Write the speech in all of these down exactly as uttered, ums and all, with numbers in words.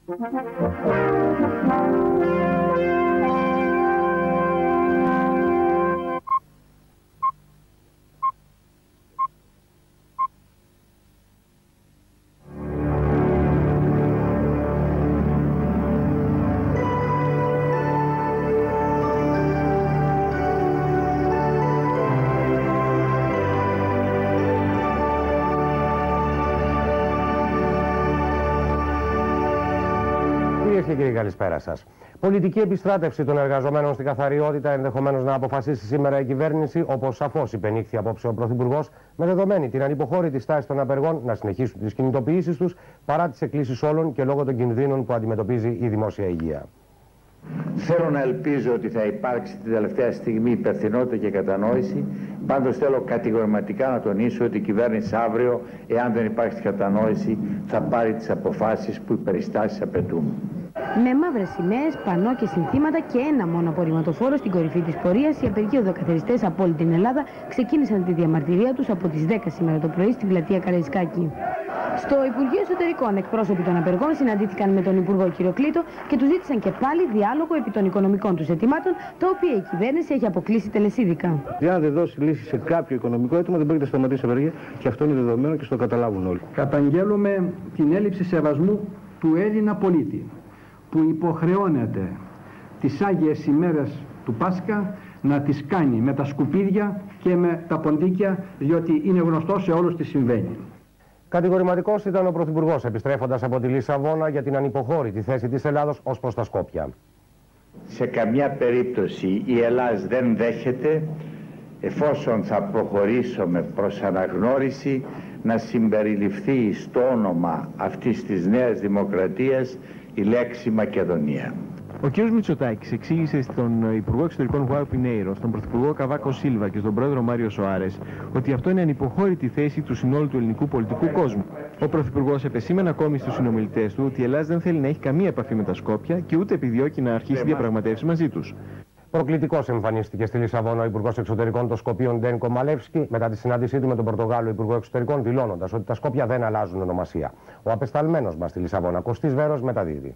Και κύριοι, καλησπέρα σας. Πολιτική επιστράτευση των εργαζομένων στην καθαριότητα ενδεχομένως να αποφασίσει σήμερα η κυβέρνηση, όπως σαφώς υπενήχθη απόψε ο Πρωθυπουργός, με δεδομένη την ανυποχώρητη στάση των απεργών να συνεχίσουν τις κινητοποιήσεις τους παρά τις εκκλήσεις όλων και λόγω των κινδύνων που αντιμετωπίζει η δημόσια υγεία. Θέλω να ελπίζω ότι θα υπάρξει την τελευταία στιγμή υπευθυνότητα και κατανόηση. Πάντως θέλω κατηγορηματικά να τονίσω ότι η κυβέρνηση αύριο, εάν δεν υπάρξει κατανόηση, θα πάρει τις αποφάσεις που οι περιστάσεις απαιτούν. Με μαύρες σημαίες, πανό και συνθήματα και ένα μόνο απορριμματοφόρο στην κορυφή της πορείας, οι απεργοί οδοκαθαριστές από όλη την Ελλάδα ξεκίνησαν τη διαμαρτυρία τους από τις δέκα σήμερα το πρωί στην πλατεία Καραϊσκάκη. Στο Υπουργείο Εσωτερικών, εκπρόσωποι των απεργών συναντήθηκαν με τον Υπουργό κ. Κλήτο και του ζήτησαν και πάλι διάλογο επί των οικονομικών τους αιτημάτων, τα οποία η κυβέρνηση έχει αποκλείσει τελεσίδικα. Αν δεν δώσει λύση σε κάποιο οικονομικό αίτημα, δεν μπορεί να σταματήσει η απεργία και αυτό είναι δεδομένο και στο καταλάβουν όλοι. Καταγγέλουμε την έλλειψη σεβασμού του Έλληνα πολίτη, που υποχρεώνεται τις Άγιες ημέρες του Πάσχα να τις κάνει με τα σκουπίδια και με τα ποντίκια, διότι είναι γνωστό σε όλους τι συμβαίνει. Κατηγορηματικός ήταν ο Πρωθυπουργός, επιστρέφοντας από τη Λισαβόνα για την ανυποχώρητη θέση της Ελλάδος ως προς τα Σκόπια. Σε καμιά περίπτωση η Ελλάδα δεν δέχεται, εφόσον θα προχωρήσουμε προς αναγνώριση, να συμπεριληφθεί στο όνομα αυτής της νέας δημοκρατίας η λέξη Μακεδονία. Ο κ. Μητσοτάκης εξήγησε στον Υπουργό Εξωτερικών Γουάου Πινέιρο, στον Πρωθυπουργό Καβάκο Σίλβα και στον Πρόεδρο Μάριο Σοάρες ότι αυτό είναι ανυποχώρητη θέση του συνόλου του ελληνικού πολιτικού κόσμου. Ο Πρωθυπουργός επεσήμενε ακόμη στους συνομιλητές του ότι η Ελλάδα δεν θέλει να έχει καμία επαφή με τα Σκόπια και ούτε επιδιώκει να αρχίσει διαπραγματεύσεις μαζί τους. Προκλητικός εμφανίστηκε στη Λισαβόνα ο Υπουργός Εξωτερικών των Σκοπίων Ντένκο Μαλεύσκι μετά τη συνάντησή του με τον Πορτογάλο Υπουργό Εξωτερικών, δηλώνοντας ότι τα Σκόπια δεν αλλάζουν ονομασία. Ο απεσταλμένος μας στη Λισαβόνα, Κωστής Βέρος, μεταδίδει.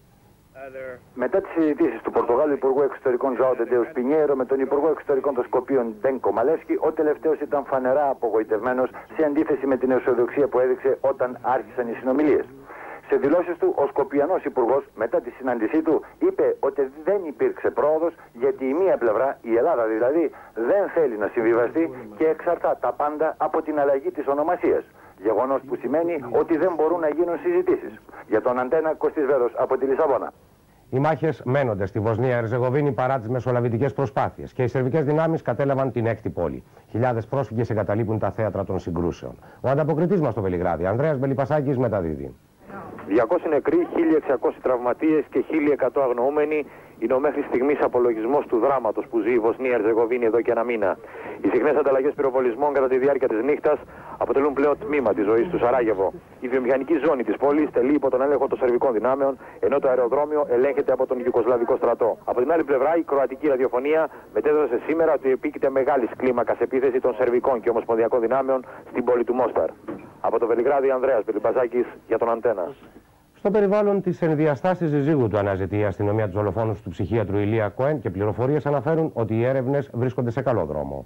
Μετά τις συζητήσεις του Πορτογάλου Υπουργού Εξωτερικών Ζωάο Τεντέου Πινιέρο με τον Υπουργό Εξωτερικών των Σκοπίων Ντένκο Μαλεύσκι, ο τελευταίος ήταν φανερά απογοητευμένος σε αντίθεση με την αισιοδοξία που έδειξε όταν άρχισαν οι συνομιλίες. Σε δηλώσεις του, ο Σκοπιανός Υπουργός, μετά τη συνάντησή του, είπε ότι δεν υπήρξε πρόοδος γιατί η μία πλευρά, η Ελλάδα δηλαδή, δεν θέλει να συμβιβαστεί και εξαρτά τα πάντα από την αλλαγή της ονομασίας. Γεγονός που σημαίνει ότι δεν μπορούν να γίνουν συζητήσεις. Για τον Αντένα, Κωστής Βέρος από τη Λισαβόνα. Οι μάχες μένονται στη Βοσνία Ερζεγοβίνη παρά τις μεσολαβητικές προσπάθειες και οι σερβικές δυνάμεις κατέλαβαν την έκτη πόλη. Χιλιάδες πρόσφυγες εγκαταλείπουν τα θέατρα των συγκρούσεων. Ο ανταποκριτής μας στο Βελιγράδι, Ανδρέας Μπελιπασάκης, μεταδίδει. διακόσιοι νεκροί, χίλια εξακόσιοι τραυματίες και χίλια εκατό αγνοούμενοι είναι ο μέχρι στιγμής απολογισμός του δράματος που ζει η Βοσνία Ερζεγοβίνη εδώ και ένα μήνα. Οι συχνές ανταλλαγές πυροβολισμών κατά τη διάρκεια της νύχτας αποτελούν πλέον τμήμα της ζωής του Σαράγεβο. Η βιομηχανική ζώνη της πόλης τελεί υπό τον έλεγχο των σερβικών δυνάμεων, ενώ το αεροδρόμιο ελέγχεται από τον Ιουγκοσλαβικό στρατό. Από την άλλη πλευρά, η κροατική ραδιοφωνία μετέδωσε σήμερα ότι επίκειται μεγάλης κλίμακας επίθεση των σερβικών και ομοσπονδιακών δυνάμεων στην πόλη του Μόσταρ. Από το Βελιγράδι, Ανδρέας Μπελιπασάκης για τον Αντένα. Στο περιβάλλον της ενδιαστάσης συζύγου του αναζητεί η αστυνομία τους δολοφόνους του ψυχίατρου Ηλία Κοέν και πληροφορίες αναφέρουν ότι οι έρευνες βρίσκονται σε καλό δρόμο.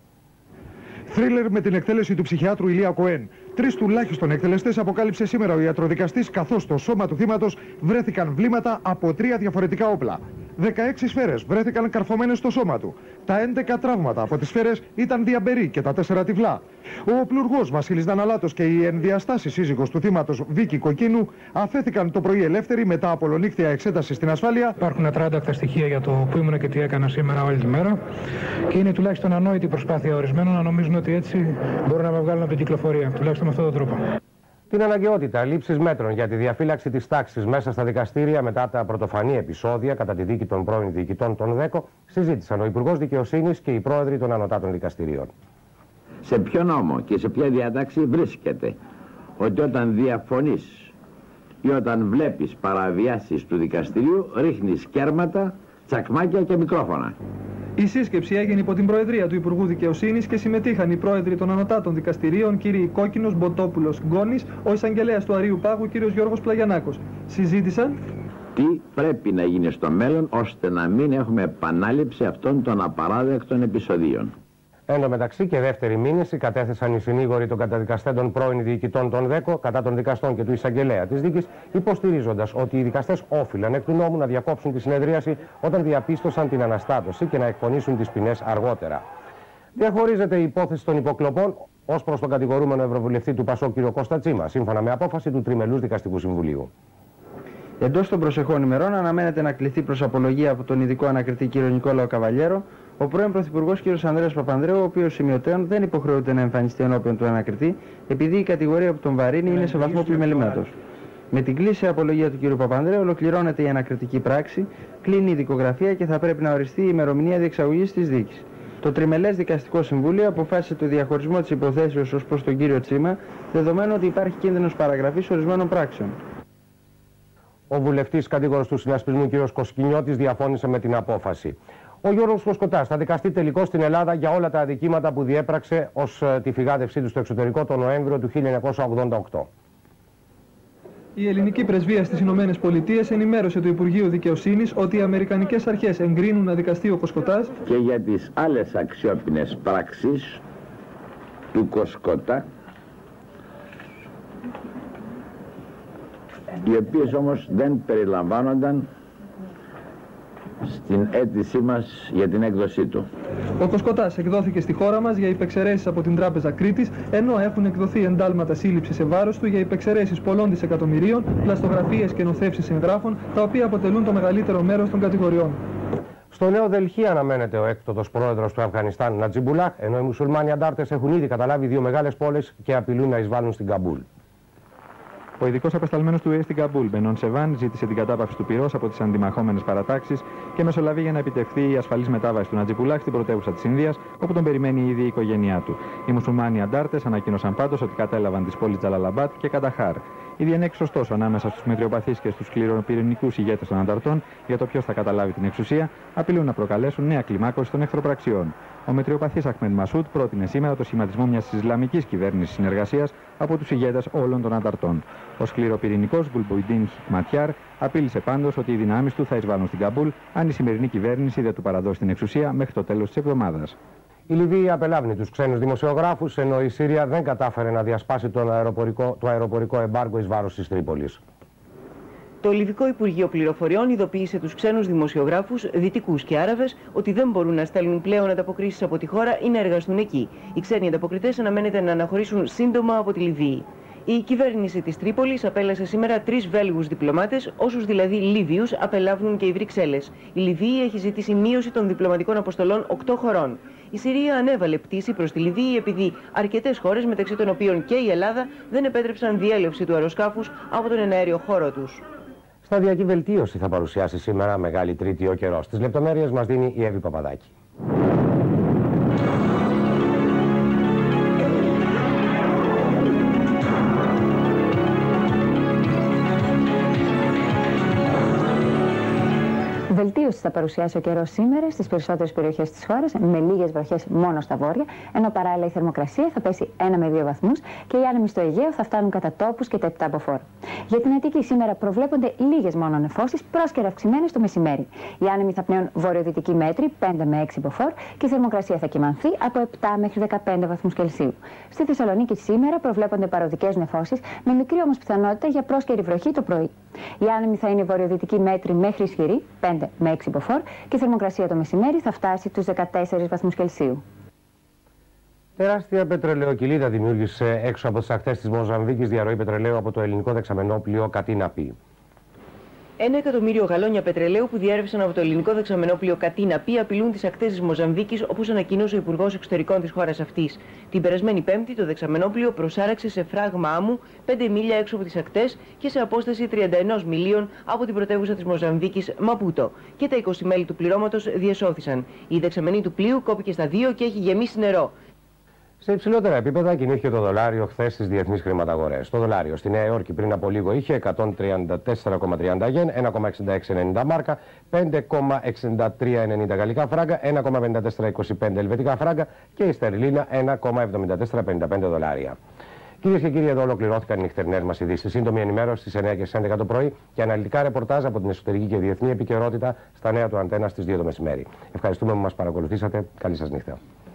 Θρίλερ με την εκτέλεση του ψυχιάτρου Ηλία Κοέν. Τρεις τουλάχιστον εκτελεστές αποκάλυψε σήμερα ο ιατροδικαστής, καθώς στο σώμα του θύματος βρέθηκαν βλήματα από τρία διαφορετικά όπλα. δεκαέξι σφαίρες βρέθηκαν καρφωμένες στο σώμα του. Τα έντεκα τραύματα από τις σφαίρες ήταν διαμπερή και τα τέσσερα τυφλά. Ο πλουργός Βασίλης Δαναλάτος και η ενδιαστάση σύζυγος του θύματος Βίκη Κοκκίνου αφέθηκαν το πρωί ελεύθεροι μετά από ολονύχτια εξέταση στην ασφάλεια. Υπάρχουν ατράνταχτα στοιχεία για το που ήμουν και τι έκανα σήμερα όλη τη μέρα και είναι τουλάχιστον ανόητη προσπάθεια ορισμένων να νομίζουν ότι έτσι μπορούν να με βγάλουν από την κυκλοφορία, τουλάχιστον με αυτόν τον τρόπο. Την αναγκαιότητα λήψης μέτρων για τη διαφύλαξη της τάξης μέσα στα δικαστήρια μετά τα πρωτοφανή επεισόδια κατά τη δίκη των πρώην διοικητών των ΔΕΚΟ συζήτησαν ο Υπουργός Δικαιοσύνης και οι πρόεδροι των ανωτάτων δικαστηρίων. Σε ποιο νόμο και σε ποια διατάξη βρίσκεται ότι όταν διαφωνείς ή όταν βλέπεις παραβιάσεις του δικαστηρίου ρίχνεις κέρματα, τσακμάκια και μικρόφωνα? Η σύσκεψη έγινε υπό την Προεδρία του Υπουργού Δικαιοσύνης και συμμετείχαν οι πρόεδροι των ανωτάτων δικαστηρίων κ. Κόκκινος, Μποτόπουλος, Γκόνης, ο εισαγγελέας του Αρείου Πάγου κ. Γιώργος Πλαγιανάκος. Συζήτησαν τι πρέπει να γίνει στο μέλλον ώστε να μην έχουμε επανάληψη αυτών των απαράδεκτων επεισοδίων. Εν τω μεταξύ και δεύτερη μήνυση κατέθεσαν οι συνήγοροι των καταδικαστέντων πρώην διοικητών των ΔΕΚΟ κατά των δικαστών και του εισαγγελέα της δίκης, υποστηρίζοντας ότι οι δικαστές όφυλαν εκ του νόμου να διακόψουν τη συνεδρίαση όταν διαπίστωσαν την αναστάτωση και να εκπονήσουν τις ποινές αργότερα. Διαχωρίζεται η υπόθεση των υποκλοπών ως προς τον κατηγορούμενο ευρωβουλευτή του ΠΑΣΟΚ κ. Κώστα Τσίμα, σύμφωνα με απόφαση του Τριμελούς Δικαστικού Συμβουλίου. Εντός των προσεχών ημερών αναμένεται να κληθεί προς απολογία από τον ειδικό ανακριτή κ. Νικόλαο Καβαλιέρο ο πρώην Πρωθυπουργός κ. Ανδρέας Παπανδρέου, ο οποίος σημειωτέων δεν υποχρεούται να εμφανιστεί ενώπιον του ανακριτή, επειδή η κατηγορία που τον βαρύνει είναι σε βαθμό πλημελήματος. Με την κλίση απολογία του κ. Παπανδρέου ολοκληρώνεται η ανακριτική πράξη, κλείνει η δικογραφία και θα πρέπει να οριστεί η ημερομηνία διεξαγωγής της δίκης. Το Τριμελές Δικαστικό Συμβούλιο αποφάσισε το διαχωρισμό της υποθέσεως ως προς τον κύριο Τσίμα, δεδομένου ότι υπάρχει κίνδυνος παραγραφής ορισμένων πράξεων. Ο βουλευτής κατήγορος του συνασπισμού κ. Κοσκινιώτης διαφώνησε με την απόφαση. Ο Γιώργος Κοσκοτάς θα δικαστεί τελικώς στην Ελλάδα για όλα τα αδικήματα που διέπραξε ως τη φυγάδευσή του στο εξωτερικό τον Νοέμβριο του χίλια εννιακόσια ογδόντα οκτώ. Η ελληνική πρεσβεία στις Ηνωμένες Πολιτείες ενημέρωσε το Υπουργείο Δικαιοσύνης ότι οι αμερικανικές αρχές εγκρίνουν να δικαστεί ο Κοσκοτάς και για τις άλλες αξιόπινες πράξεις του Κοσκοτά, οι οποίες όμως δεν περιλαμβάνονταν στην αίτησή μας για την έκδοσή του. Ο Κοσκοτάς εκδόθηκε στη χώρα μας για υπεξαιρέσεις από την Τράπεζα Κρήτης, ενώ έχουν εκδοθεί εντάλματα σύλληψης σε βάρος του για υπεξαιρέσεις πολλών δισεκατομμυρίων, πλαστογραφίες και νοθεύσεις εγγράφων, τα οποία αποτελούν το μεγαλύτερο μέρος των κατηγοριών. Στο Νέο Δελχή αναμένεται ο έκτοτος πρόεδρος του Αφγανιστάν, Νατζιμπουλάχ, ενώ οι μουσουλμάνοι αντάρτες έχουν ήδη καταλάβει δύο μεγάλες πόλεις και απειλούν να εισβάλλουν στην Καμπούλ. Ο ειδικός απεσταλμένος του ΟΗΕ στην Καμπούλ, Μπενόν Σεβάν, ζήτησε την κατάπαυση του πυρός από τις αντιμαχόμενες παρατάξεις και μεσολαβεί για να επιτευχθεί η ασφαλής μετάβαση του Νατζιμπουλάχ στην πρωτεύουσα της Ινδίας, όπου τον περιμένει ήδη η οικογένειά του. Οι μουσουλμάνοι αντάρτες ανακοίνωσαν πάντως ότι κατέλαβαν τις πόλεις Τζαλαλαμπάτ και Κανταχάρ. Οι διενέξεις ωστόσο ανάμεσα στους μετριοπαθείς και στους σκληροπυρηνικούς ηγέτες των ανταρτών για το ποιος θα καταλάβει την εξουσία απειλούν να προκαλέσουν νέα κλιμάκωση των εχθροπραξιών. Ο μετριοπαθής Αχμέντ Μασούτ πρότεινε σήμερα το σχηματισμό μιας Ισλαμικής κυβέρνησης συνεργασίας από τους ηγέτες όλων των ανταρτών. Ο σκληροπυρηνικός Γκουλμπουιντίν Χικματιάρ απείλησε πάντως ότι οι δυνάμεις του θα εισβάλλουν στην Καμπούλ αν η σημερινή κυβέρνηση δεν του παραδώσει την εξουσία μέχρι το τέλος της εβδομάδας. Η Λιβύη απελάβνει τους ξένους δημοσιογράφους, ενώ η Συρία δεν κατάφερε να διασπάσει τον αεροπορικό, το αεροπορικό εμπάργκο εις βάρος της Τρίπολης. Το Λιβικό Υπουργείο Πληροφοριών ειδοποίησε τους ξένους δημοσιογράφους, Δυτικούς και Άραβες, ότι δεν μπορούν να στέλνουν πλέον ανταποκρίσεις από τη χώρα ή να εργαστούν εκεί. Οι ξένοι ανταποκριτές αναμένεται να αναχωρήσουν σύντομα από τη Λιβύη. Η κυβέρνηση της Τρίπολης απέλασε σήμερα τρεις Βέλγους διπλωμάτες, όσους δηλαδή Λίβιους απελάβουν και οι Βρυξέλλες. Η Λιβύη έχει ζητήσει μείωση των διπλωματικών αποστολών οκτώ χωρών. Η Συρία ανέβαλε πτήση προς τη Λιβύη επειδή αρκετές χώρες, μεταξύ των οποίων και η Ελλάδα, δεν επέτρεψαν διέλευση του αεροσκάφους από τον εναέριο χώρο τους. Σταδιακή βελτίωση θα παρουσιάσει σήμερα Μεγάλη Τρίτη ο καιρός. Τις λεπτομέρειες μας δίνει η Εύη Παπαδάκη. Βελτίωση θα παρουσιάσει ο καιρός σήμερα στις περισσότερες περιοχές της χώρας, με λίγες βροχές μόνο στα βόρεια, ενώ παράλληλα η θερμοκρασία θα πέσει ένα με δύο βαθμούς και οι άνεμοι στο Αιγαίο θα φτάνουν κατά τόπους και τα επτά μποφόρ. Για την Αττική σήμερα προβλέπονται λίγες μόνο νεφώσεις, πρόσκαιρα αυξημένες το μεσημέρι. Οι άνεμοι θα πνέουν βορειοδυτική μέτρη πέντε με έξι μποφόρ και η θερμοκρασία θα κυμανθεί από επτά μέχρι δεκαπέντε βαθμούς Κελσίου. Στη Θεσσαλονίκη σήμερα προβλέπονται παροδικές νεφώσεις, με μικρή όμως πιθανότητα για πρόσκαιρη βροχή το πρωί. Οι άνεμοι θα είναι βορειοδυτική μέτρη μέχρι ισχυρή, πέντε με έξι μποφόρ, και η θερμοκρασία το μεσημέρι θα φτάσει τους δεκατέσσερις βαθμούς Κελσίου. Τεράστια πετρελαιοκυλίδα δημιούργησε έξω από τις ακτές της Μοζαμβίκης διαρροή πετρελαίου από το ελληνικό δεξαμενόπλοιο Κατίνα Πι. Ένα εκατομμύριο γαλόνια πετρελαίου που διέρευσαν από το ελληνικό δεξαμενόπλοιο Κατίνα Πι απειλούν τις ακτές της Μοζαμβίκης, όπως ανακοίνωσε ο Υπουργός Εξωτερικών της χώρας αυτής. Την περασμένη Πέμπτη το δεξαμενόπλοιο προσάραξε σε φράγμα άμμου πέντε μίλια έξω από τις ακτές και σε απόσταση τριάντα ένα μιλίων από την πρωτεύουσα της Μοζαμβίκης, Μαπούτο. Και τα είκοσι μέλη του πληρώματος διασώθησαν. Η δεξαμενή του πλοίου κόπηκε στα δύο και έχει γεμίσει νερό. Σε υψηλότερα επίπεδα κινήθηκε το δολάριο χθες στις διεθνείς χρηματαγορές. Το δολάριο στη Νέα Υόρκη πριν από λίγο είχε εκατόν τριάντα τέσσερα κόμμα τριάντα γεν, ένα κόμμα εξήντα έξι ενενήντα μάρκα, πέντε κόμμα εξήντα τρία ενενήντα γαλλικά φράγκα, ένα κόμμα πενήντα τέσσερα είκοσι πέντε ελβετικά φράγκα και η στερλίνα ένα κόμμα εβδομήντα τέσσερα πενήντα πέντε δολάρια. Κυρίες και κύριοι, εδώ ολοκληρώθηκαν οι νυχτερινές μας ειδήσεις. Σύντομη ενημέρωση στις εννιά και στις έντεκα το πρωί και αναλυτικά ρεπορτάζ από την εσωτερική και διεθνή επικαιρότητα στα νέα του Αντένα στις δύο το μεσημέρι. Ευχαριστούμε που μας παρακολουθήσατε. Καλή σας νύχτα.